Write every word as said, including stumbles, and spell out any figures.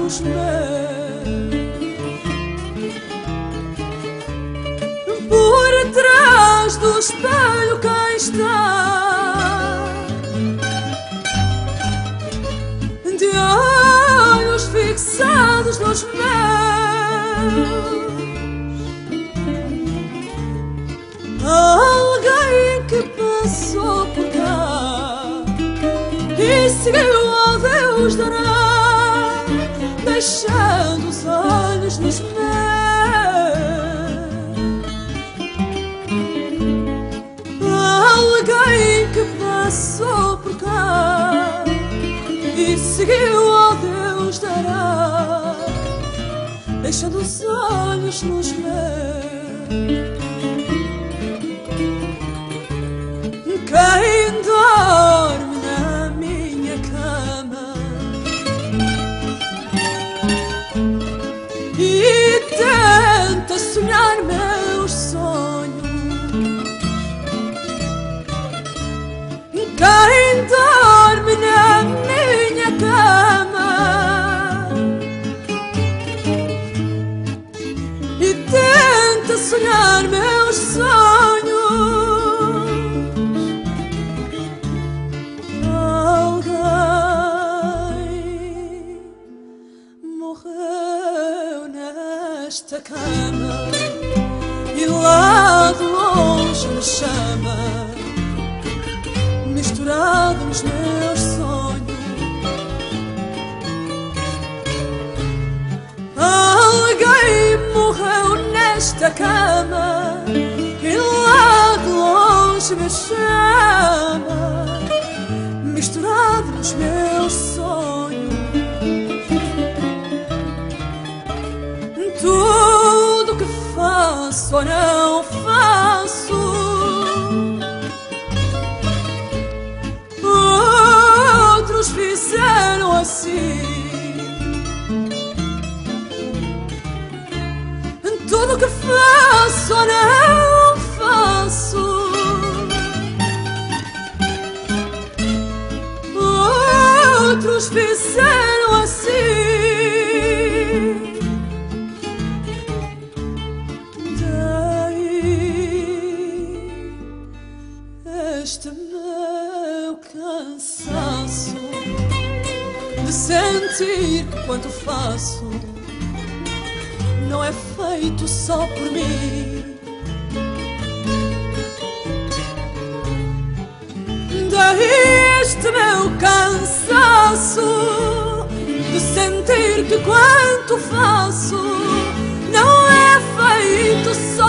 dos meus. Por trás do espelho quem está, de olhos fixados nos meus. Alguém que passou por cá e seguiu ao Deus dará, deixando os olhos nos meus. Alguém que passou por cá e seguiu ao Deus dará, deixando os olhos nos meus. Quem dorme na minha cama e tenta sonhar meus sonhos, quem dorme na minha cama e tenta sonhar meus sonhos, esta cama e lá de longe me chama, misturado nos meus sonhos. Alguém morreu nesta cama e lá de longe me chama, misturado nos meus sonhos. Tudo que faço ou não faço, outros fizeram assim. Tudo que faço ou não faço, outros fizeram assim. Este meu cansaço de sentir que quanto faço não é feito só por mim. Daí este meu cansaço de sentir que quanto faço não é feito só